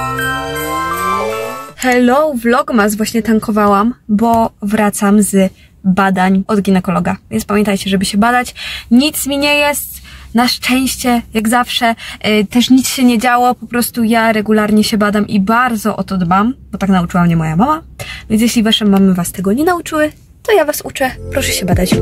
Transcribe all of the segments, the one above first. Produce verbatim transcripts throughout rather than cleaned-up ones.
Hello, vlogmas właśnie tankowałam, bo wracam z badań od ginekologa. Więc pamiętajcie, żeby się badać. Nic mi nie jest, na szczęście, jak zawsze. Yy, też nic się nie działo, po prostu ja regularnie się badam i bardzo o to dbam, bo tak nauczyła mnie moja mama. Więc jeśli wasze mamy was tego nie nauczyły, to ja was uczę. Proszę się badać.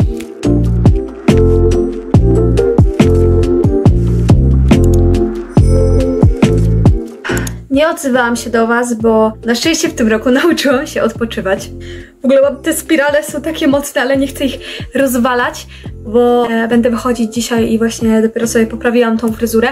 Nie odzywałam się do was, bo na szczęście w tym roku nauczyłam się odpoczywać. W ogóle te spirale są takie mocne, ale nie chcę ich rozwalać, bo e, będę wychodzić dzisiaj i właśnie dopiero sobie poprawiłam tą fryzurę.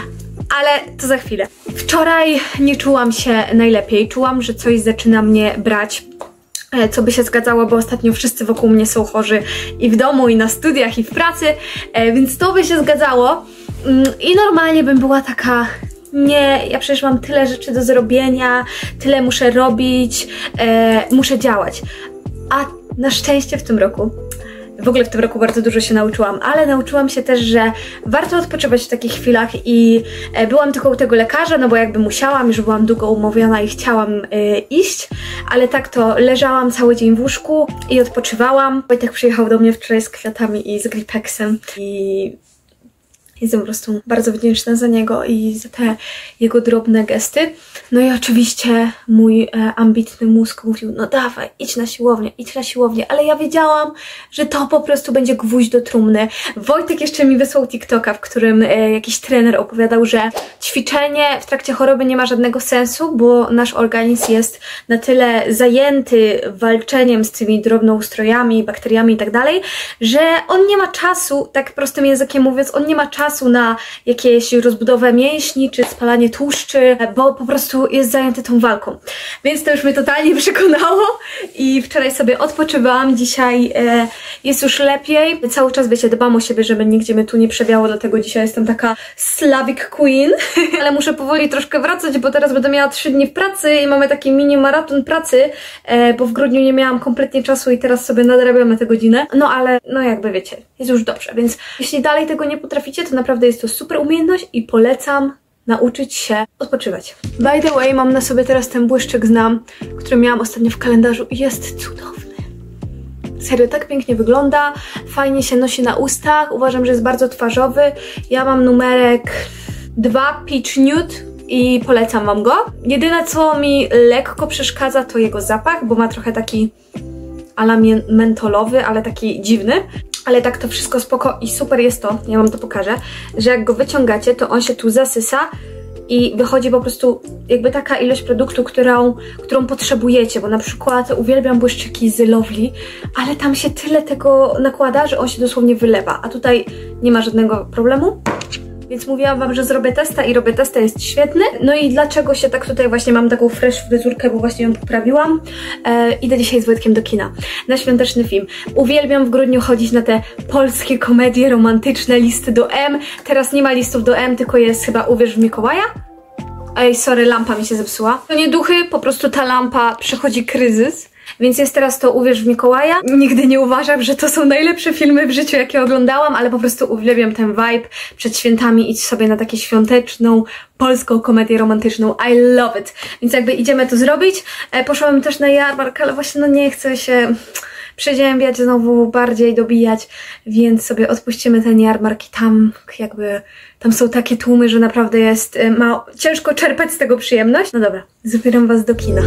Ale to za chwilę. Wczoraj nie czułam się najlepiej. Czułam, że coś zaczyna mnie brać, e, co by się zgadzało, bo ostatnio wszyscy wokół mnie są chorzy i w domu, i na studiach, i w pracy, e, więc to by się zgadzało. Mm, I normalnie bym była taka... Nie, ja przecież mam tyle rzeczy do zrobienia, tyle muszę robić, e, muszę działać. A na szczęście w tym roku, w ogóle w tym roku bardzo dużo się nauczyłam, ale nauczyłam się też, że warto odpoczywać w takich chwilach i e, byłam tylko u tego lekarza, no bo jakby musiałam, już byłam długo umówiona i chciałam e, iść, ale tak to leżałam cały dzień w łóżku i odpoczywałam. Wojtek przyjechał do mnie wczoraj z kwiatami i z Gripexem i... Jestem po prostu bardzo wdzięczna za niego i za te jego drobne gesty. No i oczywiście mój e, ambitny mózg mówił, no dawaj, idź na siłownię, idź na siłownię, ale ja wiedziałam, że to po prostu będzie gwóźdź do trumny. Wojtek jeszcze mi wysłał TikToka, w którym e, jakiś trener opowiadał, że ćwiczenie w trakcie choroby nie ma żadnego sensu, bo nasz organizm jest na tyle zajęty walczeniem z tymi drobnoustrojami, bakteriami i tak dalej, że on nie ma czasu, tak prostym językiem mówiąc, on nie ma czasu na jakieś rozbudowę mięśni czy spalanie tłuszczy, bo po prostu jest zajęty tą walką. Więc to już mnie totalnie przekonało i wczoraj sobie odpoczywałam, dzisiaj e, jest już lepiej. Cały czas, wiecie, dbam o siebie, żeby nigdzie mnie tu nie przewiało, dlatego dzisiaj jestem taka Slavic Queen, ale muszę powoli troszkę wracać, bo teraz będę miała trzy dni w pracy i mamy taki mini maraton pracy, e, bo w grudniu nie miałam kompletnie czasu i teraz sobie nadrabiamy tę godzinę. No ale, no jakby wiecie, jest już dobrze, więc jeśli dalej tego nie potraficie, to naprawdę jest to super umiejętność i polecam nauczyć się odpoczywać. By the way, mam na sobie teraz ten błyszczyk Znam, który miałam ostatnio w kalendarzu i jest cudowny. Serio, tak pięknie wygląda, fajnie się nosi na ustach, uważam, że jest bardzo twarzowy. Ja mam numerek dwa Peach Nude i polecam wam go. Jedyne, co mi lekko przeszkadza, to jego zapach, bo ma trochę taki ala mentolowy, ale taki dziwny. Ale tak to wszystko spoko i super jest to, ja wam to pokażę, że jak go wyciągacie, to on się tu zasysa i wychodzi po prostu jakby taka ilość produktu, którą, którą potrzebujecie, bo na przykład uwielbiam błyszczyki z Lovely, ale tam się tyle tego nakłada, że on się dosłownie wylewa, a tutaj nie ma żadnego problemu. Więc mówiłam wam, że zrobię testa i robię testa, jest świetny. No i dlaczego się tak tutaj właśnie mam taką fresh fryzurkę, bo właśnie ją poprawiłam. E, idę dzisiaj z Wojtkiem do kina na świąteczny film. Uwielbiam w grudniu chodzić na te polskie komedie romantyczne, listy do M. Teraz nie ma listów do M, tylko jest chyba Uwierz w Mikołaja. Ej, sorry, lampa mi się zepsuła. To nie duchy, po prostu ta lampa przechodzi kryzys. Więc jest teraz to Uwierz w Mikołaja. Nigdy nie uważam, że to są najlepsze filmy w życiu, jakie oglądałam, ale po prostu uwielbiam ten vibe przed świętami, iść sobie na takie świąteczną, polską komedię romantyczną. I love it. Więc jakby idziemy to zrobić. E, poszłam też na jarmark, ale właśnie no nie chcę się przeziębiać, znowu bardziej dobijać, więc sobie odpuścimy ten jarmark i tam jakby, tam są takie tłumy, że naprawdę jest mało, ciężko czerpać z tego przyjemność. No dobra, zabieram was do kina.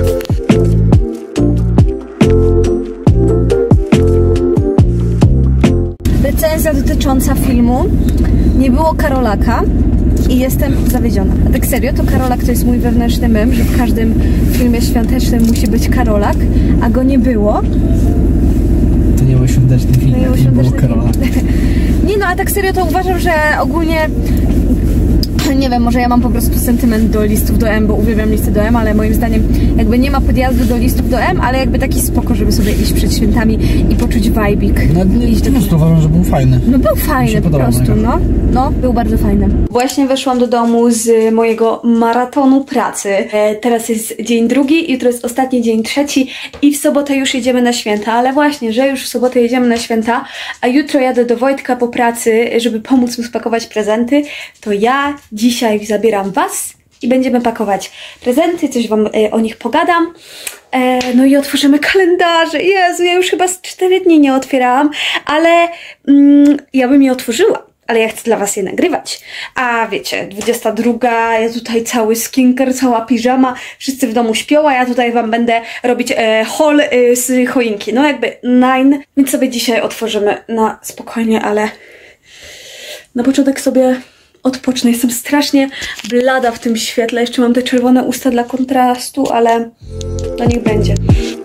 Recenzja dotycząca filmu. Nie było Karolaka i jestem zawiedziona. A tak serio, to Karolak to jest mój wewnętrzny mem, że w każdym filmie świątecznym musi być Karolak, a go nie było. To nie był świąteczny film, no nie było Karolaka. Nie no, a tak serio to uważam, że ogólnie nie wiem, może ja mam po prostu sentyment do listów do M, bo uwielbiam listy do M, ale moim zdaniem jakby nie ma podjazdu do listów do M, ale jakby taki spoko, żeby sobie iść przed świętami i poczuć vibik. No nie, po prostu uważam, że był fajny. No był fajny po prostu, no. No, był bardzo fajny. Właśnie weszłam do domu z mojego maratonu pracy. E, teraz jest dzień drugi, jutro jest ostatni dzień trzeci i w sobotę już jedziemy na święta, ale właśnie, że już w sobotę jedziemy na święta, a jutro jadę do Wojtka po pracy, żeby pomóc mu spakować prezenty, to ja dzisiaj zabieram was i będziemy pakować prezenty, coś Wam e, o nich pogadam. E, no i otworzymy kalendarze. Jezu, ja już chyba z cztery dni nie otwierałam, ale mm, ja bym je otworzyła. Ale ja chcę dla Was je nagrywać. A wiecie, dwudziesta druga, ja tutaj cały skincare, cała piżama, wszyscy w domu śpią, a ja tutaj Wam będę robić e, haul e, z choinki. No jakby nine, więc sobie dzisiaj otworzymy na spokojnie, ale na początek sobie odpocznę. Jestem strasznie blada w tym świetle. Jeszcze mam te czerwone usta dla kontrastu, ale to niech będzie.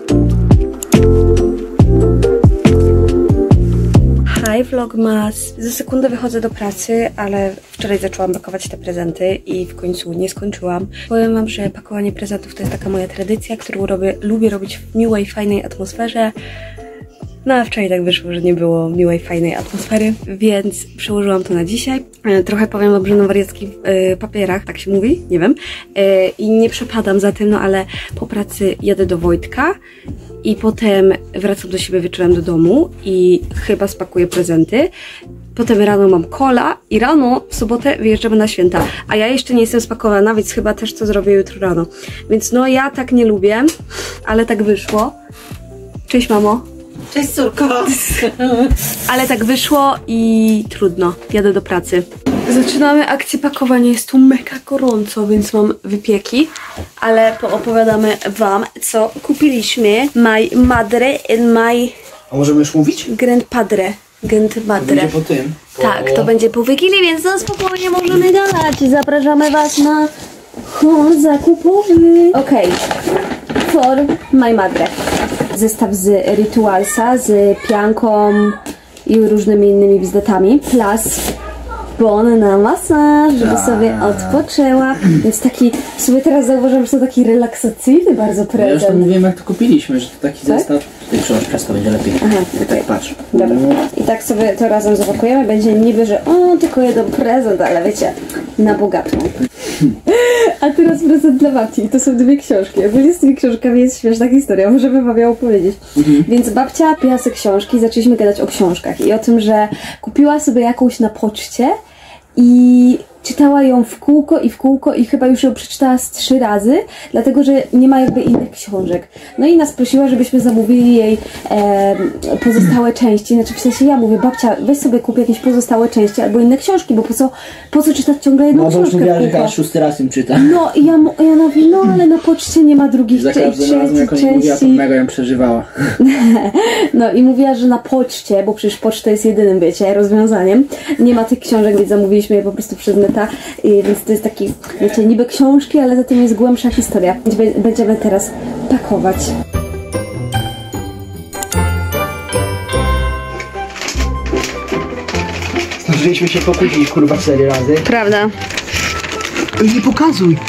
Hi Vlogmas! Za sekundę wychodzę do pracy, ale wczoraj zaczęłam pakować te prezenty i w końcu nie skończyłam. Powiem Wam, że pakowanie prezentów to jest taka moja tradycja, którą robię, lubię robić w miłej, fajnej atmosferze. No a wczoraj tak wyszło, że nie było miłej, fajnej atmosfery, więc przełożyłam to na dzisiaj. Trochę powiem o brudno-wariackich yy, papierach, tak się mówi, nie wiem. Yy, I nie przepadam za tym, no ale po pracy jadę do Wojtka i potem wracam do siebie wieczorem do domu i chyba spakuję prezenty. Potem rano mam kola i rano w sobotę wyjeżdżamy na święta. A ja jeszcze nie jestem spakowana, więc chyba też to zrobię jutro rano. Więc no ja tak nie lubię, ale tak wyszło. Cześć mamo. Cześć córko. Ale tak wyszło i trudno. Jadę do pracy. Zaczynamy akcję pakowania. Jest tu mega gorąco, więc mam wypieki. Ale poopowiadamy Wam, co kupiliśmy. My madre and my... A możemy już mówić? Grandpadre. Grandpadre. Będzie po tym. Po... Tak, to będzie po Wigilii, więc na spokojnie możemy gadać. Zapraszamy Was na haul zakupowy. Okej. Okay. For my madre. Zestaw z Ritualsa, z pianką i różnymi innymi bzdetami. Plus bon na masaż, żeby sobie odpoczęła. Więc taki, sobie teraz zauważyłam, że to taki relaksacyjny bardzo prezent. Ja już tam mówiłem, jak to kupiliśmy, że to taki tak? zestaw. Ty przełącz przez to, będzie lepiej. Aha, tak patrz. Dobra. I tak sobie to razem zapakujemy. Będzie niby, że o, tylko jeden prezent, ale wiecie, na bogatą. A teraz prezent dla babci. To są dwie książki. Ogólnie z tymi książkami jest śmieszna historia, możemy Wam ją opowiedzieć. Mhm. Więc babcia piła sobie książki, zaczęliśmy gadać o książkach i o tym, że kupiła sobie jakąś na poczcie i czytała ją w kółko i w kółko i chyba już ją przeczytała z trzy razy, dlatego że nie ma jakby innych książek. No i nas prosiła, żebyśmy zamówili jej e, pozostałe części, znaczy w sensie ja mówię, babcia, weź sobie kup jakieś pozostałe części albo inne książki, bo po co, po co czytać ciągle jedną no, książkę? No bo już mówiła, że szósty raz ją czyta. No i ja, ja mówię, no ale na poczcie nie ma drugich Za każdym razem jak oni mówiła, to mega ją przeżywała. No i mówiła, że na poczcie, bo przecież poczta jest jedynym, wiecie, rozwiązaniem, nie ma tych książek, więc zamówiliśmy je po prostu przez neta, i, więc to jest taki, wiecie, niby książki, ale za tym jest głębsza historia. Będziemy teraz pakować. Zdążyliśmy się pokłócić, kurwa, cztery razy. Prawda. Nie pokazuj.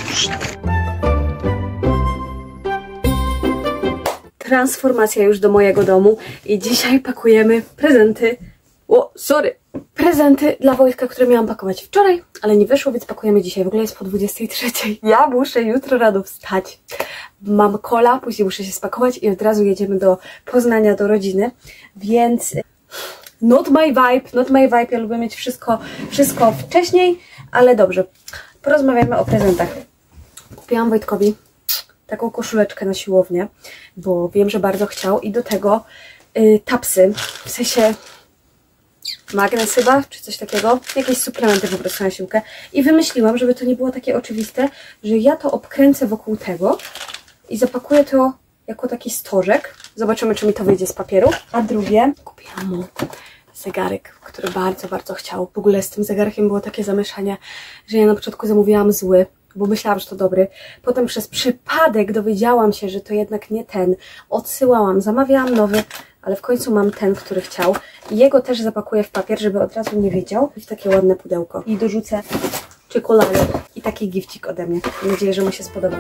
Transformacja już do mojego domu i dzisiaj pakujemy prezenty. O, sorry. Prezenty dla Wojtka, które miałam pakować wczoraj, ale nie wyszło, więc pakujemy dzisiaj. W ogóle jest po dwudziestej trzeciej. Ja muszę jutro rano wstać. Mam kola, później muszę się spakować i od razu jedziemy do Poznania, do rodziny, więc not my vibe, not my vibe. Ja lubię mieć wszystko, wszystko wcześniej, ale dobrze. Porozmawiamy o prezentach. Kupiłam Wojtkowi taką koszuleczkę na siłownię, bo wiem, że bardzo chciał i do tego yy, tapsy, w sensie magnes chyba, czy coś takiego, jakieś suplementy po prostu na siłkę i wymyśliłam, żeby to nie było takie oczywiste, że ja to obkręcę wokół tego i zapakuję to jako taki stożek. Zobaczymy, czy mi to wyjdzie z papieru. A drugie, kupiłam mu zegarek, który bardzo, bardzo chciał. W ogóle z tym zegarkiem było takie zamieszanie, że ja na początku zamówiłam zły, bo myślałam, że to dobry. Potem przez przypadek dowiedziałam się, że to jednak nie ten. Odsyłałam, zamawiałam nowy, ale w końcu mam ten, który chciał. I jego też zapakuję w papier, żeby od razu nie wiedział. I w takie ładne pudełko. I dorzucę czekoladę i taki gifcik ode mnie. Mam nadzieję, że mu się spodoba.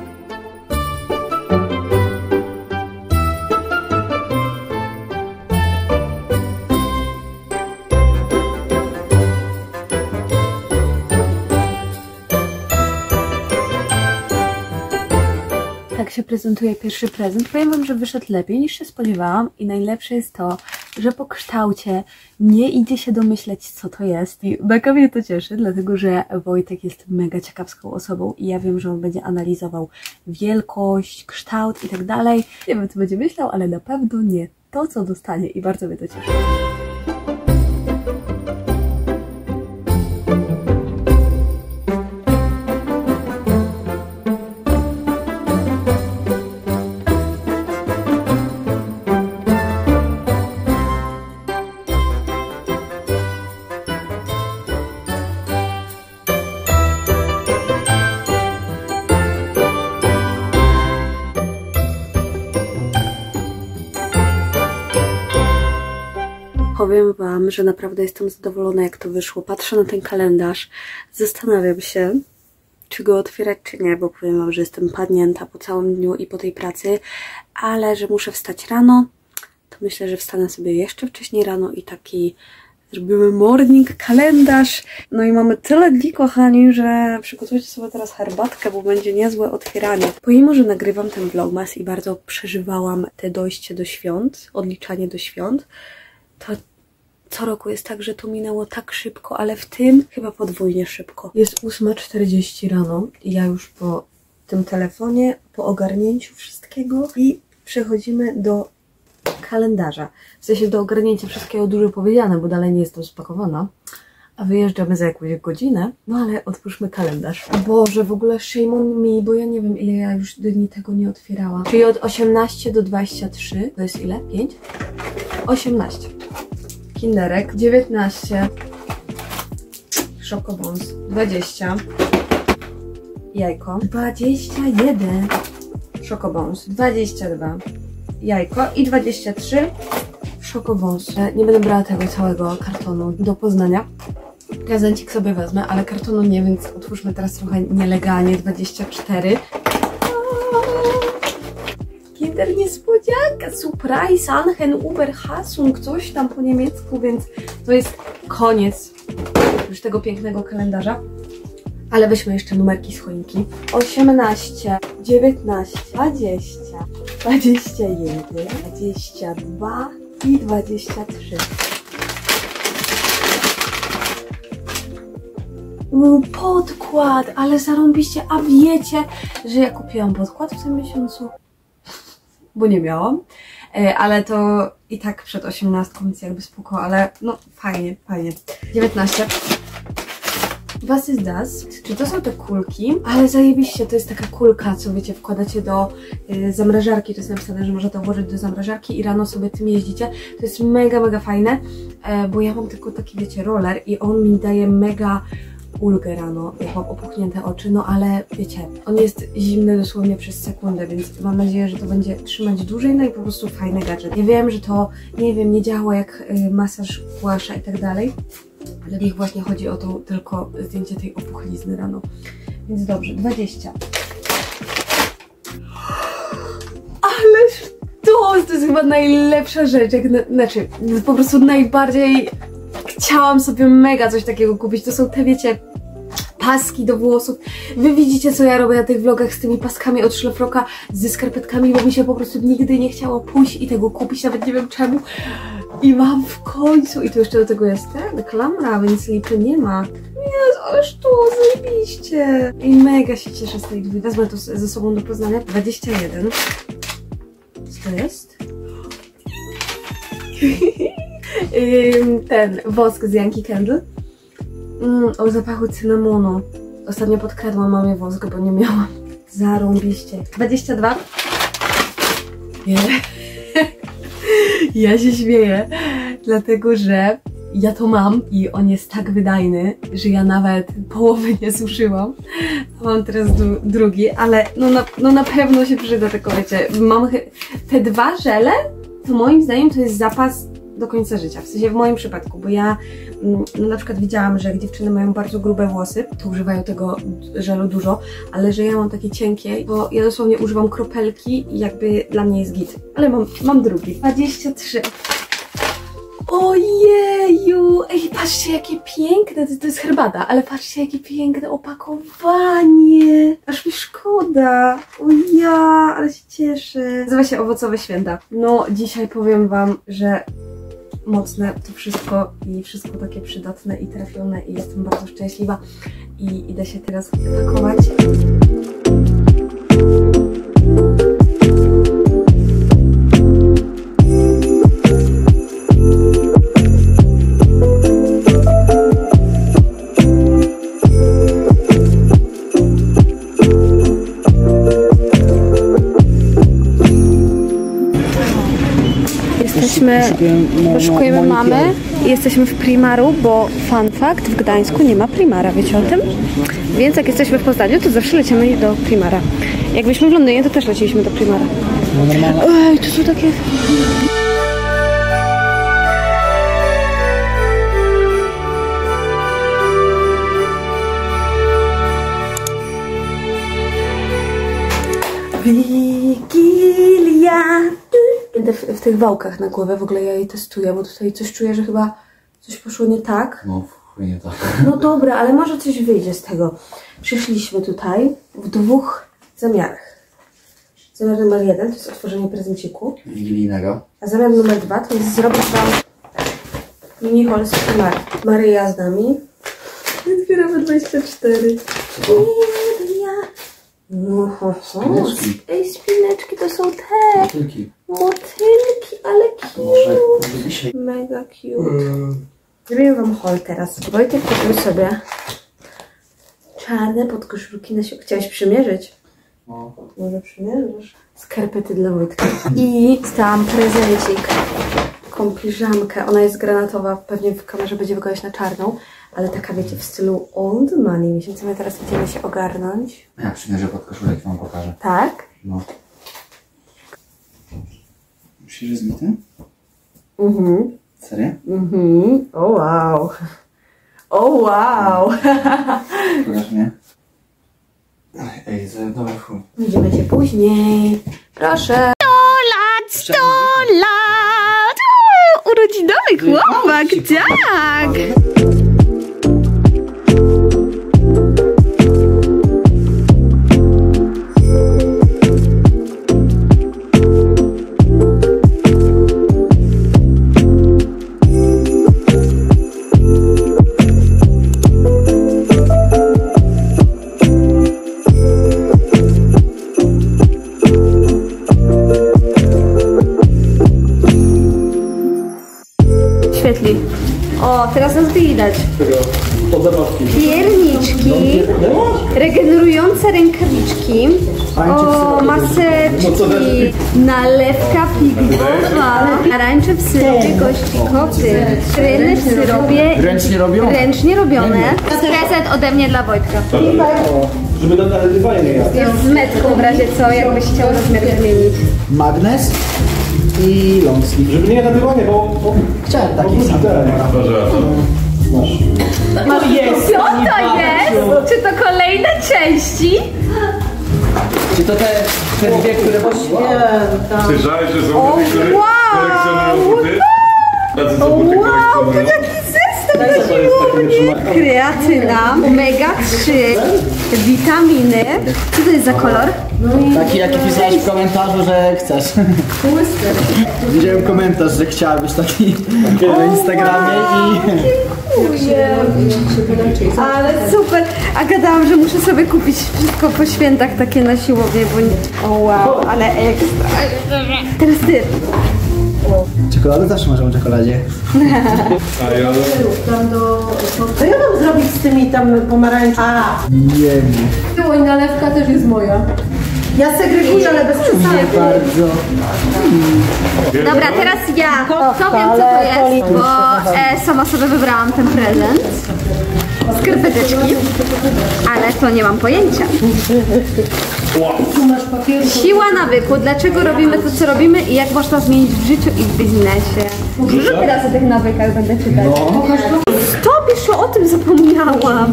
Tak się prezentuje pierwszy prezent. Powiem Wam, że wyszedł lepiej niż się spodziewałam i najlepsze jest to, że po kształcie nie idzie się domyśleć, co to jest. I mega mnie to cieszy, dlatego że Wojtek jest mega ciekawską osobą i ja wiem, że on będzie analizował wielkość, kształt i tak dalej. Nie wiem, co będzie myślał, ale na pewno nie to, co dostanie i bardzo mnie to cieszy. Powiem wam, że naprawdę jestem zadowolona, jak to wyszło. Patrzę na ten kalendarz, zastanawiam się, czy go otwierać, czy nie, bo powiem wam, że jestem padnięta po całym dniu i po tej pracy, ale że muszę wstać rano, to myślę, że wstanę sobie jeszcze wcześniej rano i taki zrobimy morning kalendarz. No i mamy tyle dni, kochani, że przygotujcie sobie teraz herbatkę, bo będzie niezłe otwieranie. Pomimo, że nagrywam ten vlogmas i bardzo przeżywałam te dojście do świąt, odliczanie do świąt, to co roku jest tak, że to minęło tak szybko, ale w tym chyba podwójnie szybko. Jest ósma czterdzieści rano i ja już po tym telefonie, po ogarnięciu wszystkiego i przechodzimy do kalendarza. W sensie do ogarnięcia wszystkiego dużo powiedziane, bo dalej nie jestem spakowana, a wyjeżdżamy za jakąś godzinę. No ale otwórzmy kalendarz. Boże, w ogóle shame on me, bo ja nie wiem, ile ja już dni tego nie otwierałam. Czyli od osiemnaście do dwudziestu trzech, to jest ile? pięć? osiemnaście. Kinderek, dziewiętnaście, Szokobons, dwadzieścia, jajko, dwadzieścia jeden, Szokobons, dwadzieścia dwa, jajko i dwadzieścia trzy, Szokobons. Nie będę brała tego całego kartonu do Poznania. Prezencik sobie wezmę, ale kartonu nie, więc otwórzmy teraz trochę nielegalnie. dwadzieścia cztery. Kinder niespodzianka, surprise, Anhen, Uber, Hasung, coś tam po niemiecku, więc to jest koniec już tego pięknego kalendarza. Ale weźmy jeszcze numerki z choinki. osiemnaście, dziewiętnaście, dwadzieścia, dwadzieścia jeden, dwadzieścia dwa i dwadzieścia trzy. Podkład, ale zarąbiście, a wiecie, że ja kupiłam podkład w tym miesiącu? Bo nie miałam, ale to i tak przed osiemnastką, więc jakby spoko, ale no fajnie, fajnie. dziewiętnaście. Was is das? Czy to są te kulki? Ale zajebiście, to jest taka kulka, co wiecie, wkładacie do y, zamrażarki, to jest napisane, że można to włożyć do zamrażarki i rano sobie tym jeździcie. To jest mega, mega fajne, e, bo ja mam tylko taki, wiecie, roller i on mi daje mega ulgę rano, jak mam opuchnięte oczy, no ale wiecie, on jest zimny dosłownie przez sekundę, więc mam nadzieję, że to będzie trzymać dłużej, no i po prostu fajny gadżet. Ja wiem, że to, nie wiem, nie działa jak y, masaż głasza i tak dalej, ale mi właśnie chodzi o to tylko zdjęcie tej opuchlizny rano. Więc dobrze, dwadzieścia. Ależ to, to jest chyba najlepsza rzecz, jak na, znaczy po prostu najbardziej chciałam sobie mega coś takiego kupić. To są te, wiecie, paski do włosów. Wy widzicie, co ja robię na tych vlogach z tymi paskami od szlafroka, ze skarpetkami, bo mi się po prostu nigdy nie chciało pójść i tego kupić, nawet nie wiem czemu. I mam w końcu. I tu jeszcze do tego jest ten klamra, więc lipy nie ma. Jezu, ależ to zajebiście. I mega się cieszę z tej drzwi. Wezmę to ze sobą do Poznania. dwadzieścia jeden. Co to jest? Ten wosk z Yankee Candle. Mm, o zapachu cynamonu. Ostatnio podkradłam mamie wosk, bo nie miałam. Zarąbiście. dwadzieścia dwa. Nie. Ja się śmieję, dlatego że ja to mam i on jest tak wydajny, że ja nawet połowy nie suszyłam. Mam teraz dru drugi, ale no na, no na pewno się przyda, tylko wiecie, mam te dwa żele, to moim zdaniem to jest zapas do końca życia, w sensie w moim przypadku, bo ja no na przykład widziałam, że jak dziewczyny mają bardzo grube włosy, to używają tego żelu dużo, ale że ja mam takie cienkie, bo ja dosłownie używam kropelki i jakby dla mnie jest git. Ale mam, mam drugi. dwadzieścia trzy. Ojeju! Ej, patrzcie, jakie piękne, to, to jest herbata, ale patrzcie, jakie piękne opakowanie. Aż mi szkoda. O ja, ale się cieszę. Nazywa się Owocowe Święta. No, dzisiaj powiem wam, że mocne to wszystko i wszystko takie przydatne i trafione i jestem bardzo szczęśliwa i idę się teraz pakować. Jesteśmy, poszukujemy mamy i jesteśmy w Primaru, bo fun fact, w Gdańsku nie ma Primara, wiecie o tym? Więc jak jesteśmy w Poznaniu, to zawsze lecimy do Primara. Jak byliśmy w Londynie, to też leciliśmy do Primara. Ej, to są takie... Wigilia! Będę w, w tych wałkach na głowę, w ogóle ja jej testuję, bo tutaj coś czuję, że chyba coś poszło nie tak. No, chuj nie tak. No dobra, ale może coś wyjdzie z tego. Przyszliśmy tutaj w dwóch zamiarach. Zamiar numer jeden to jest otworzenie prezenciku. Wigilijnego. A zamiar numer dwa to jest zrobić wam mini haul z Primaru. Maryja z nami. Otwieramy dwadzieścia cztery. No, ho, ho. Spineczki. Ej, spineczki to są te. Motylki. Motylki, ale Może cute. dzisiaj. Mega cute. Zrobię wam haul teraz. Wojtek kupił sobie czarne podkoszulki na siłę. Chciałeś przymierzyć? No. Może przymierzysz? Skarpety dla Wojtka. I tam prezencik. Taką piżamkę. Ona jest granatowa. Pewnie w kamerze będzie wyglądać na czarną. Ale taka, wiecie, w stylu old money. Więc my teraz idziemy się ogarnąć. Ja przymierzę pod koszulek i wam pokażę. Tak? No. Myślisz, że z mitem? Mhm. Serio? Mhm. O wow. O wow. Pokaż mnie. Ej, za dobry chuj. Widzimy się później. Proszę. sto lat, sto lat. O, urodzinowy chłopak, tak. Świetli. O, teraz nas widać. Pierniczki, regenerujące rękawiczki, o, maseczki, nalewka pigwowa, narańcze w syropie gościkowy, ryny w syropie Ręcznie robią? ręcznie robione. Prezent ode mnie dla Wojtka. Żeby na nalewanie nie jadł. Jest z metką w razie co, jakbyś chciał rozmiar zmienić. Magnes i long sleeve. Żeby nie nadawanie, bo... bo Chciałem bo taki wróci sam. ten. Masz. Masz, co to jest? Czy to kolejne części? Czy to te, te dwie, które właściwie... Słyszałeś, że są O, ludzie, które wow! kolekcjonują buty? Tacy co buty Wow, to kolekcjonują. jaki zestaw na siłowni! Kreatyna, omega trzy, witaminy. Co to jest za kolor? Taki, jaki pisałeś w komentarzu, że chcesz. Widziałem komentarz, że chciałabyś taki na Instagramie i... Dziękuję. Ale super. A gadałam, że muszę sobie kupić wszystko po świętach takie na siłownię, bo nie... O wow, ale ekstra. Teraz ty. Czekoladę zawsze możemy o czekoladzie. A ja... Co ja mam zrobić z tymi tam pomarańczami? A, Nie wiem. było i nalewka też jest moja. Ja segreguję, ale bez przesady. Bardzo. Dobra, teraz ja. To wiem, co to jest, bo e, sama sobie wybrałam ten prezent. Skarpeteczki, ale to nie mam pojęcia. Siła nawyku. Dlaczego robimy to, co robimy i jak można zmienić w życiu i w biznesie. Dużo teraz o tych nawykach będę czytać. Stop, jeszcze o tym zapomniałam.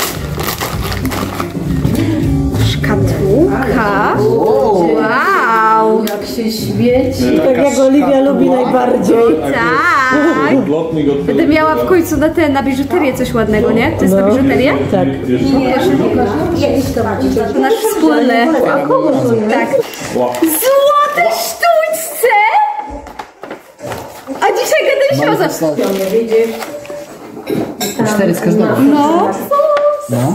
Szkatułka. Wow. Jak się świeci. Tak jak Oliwia lubi najbardziej. Tak. Lotnik od... Będę miała w końcu na te, na biżuterię coś ładnego, nie? To jest na biżuterię? Tak. To nasz wspólny. Tak. Złote sztućce! A dzisiaj gadaliśmy się za... Nie widzisz? Cztery z każdego. No. No.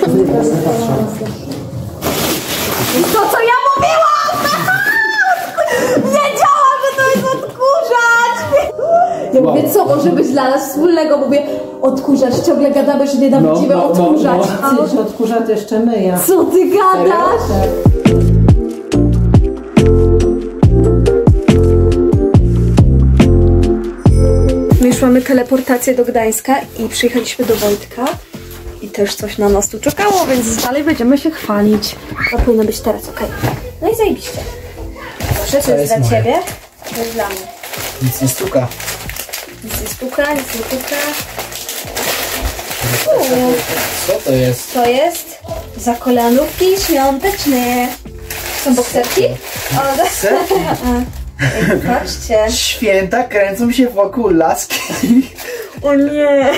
To co ja mówiłam! Wiedziałam, że to jest odkurzacz! Ja Wow. mówię, co może być dla nas wspólnego? Mówię, odkurzacz, ciągle gadamy, że nienawidzimy No, no, no, odkurzać. no. A Ty, że odkurza to jeszcze myja. co ty gadasz? My już mamy teleportację do Gdańska i przyjechaliśmy do Wojtka. I też coś na nas tu czekało, więc dalej będziemy się chwalić. To powinno być teraz, okej. No i zajebiście. Proszę, to jest, jest dla moje. ciebie, to jest dla mnie. Nic nie stuka. Nic nie stuka, nic nie puka. Co to jest? To jest za kolanówki świąteczne. Są bokserki? O, Ej, patrzcie. Święta kręcą się wokół laski. O nie.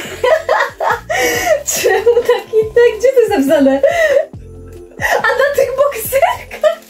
Czemu taki tak? Gdzie to jest napisane? A na tych bokserkach?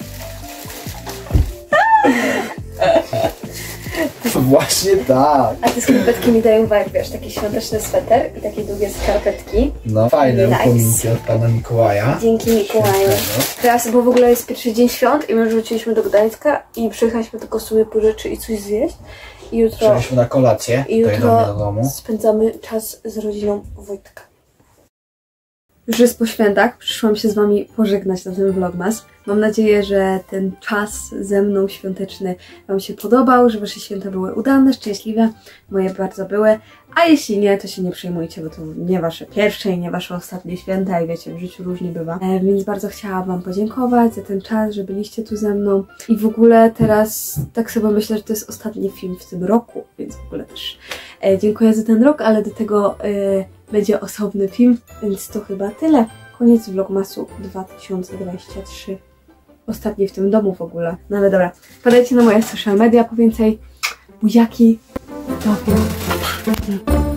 Właśnie tak. A te skarpetki mi dają vibe, wiesz, taki świąteczny sweter i takie długie skarpetki. No fajne Nice. upominki od pana Mikołaja. Dzięki Mikołaju. Teraz, bo w ogóle jest pierwszy dzień świąt i my już wróciliśmy do Gdańska i przyjechaliśmy tylko w sumie po rzeczy i coś zjeść. I jutro, Przyjechaliśmy na kolację, i to jedziemy do jutro domu. spędzamy czas z rodziną Wojtka. Już jest po świętach, przyszłam się z wami pożegnać na ten vlogmas. Mam nadzieję, że ten czas ze mną świąteczny wam się podobał, że wasze święta były udane, szczęśliwe. Moje bardzo były. A jeśli nie, to się nie przejmujcie, bo to nie wasze pierwsze i nie wasze ostatnie święta i wiecie, w życiu różnie bywa. E, więc bardzo chciałam wam podziękować za ten czas, że byliście tu ze mną. I w ogóle teraz tak sobie myślę, że to jest ostatni film w tym roku, więc w ogóle też e, dziękuję za ten rok, ale do tego e, będzie osobny film, więc to chyba tyle. Koniec vlogmasu dwa tysiące dwudziestego trzeciego. Ostatni w tym domu w ogóle. No ale dobra, wpadajcie na moje social media po więcej. Buziaki. Do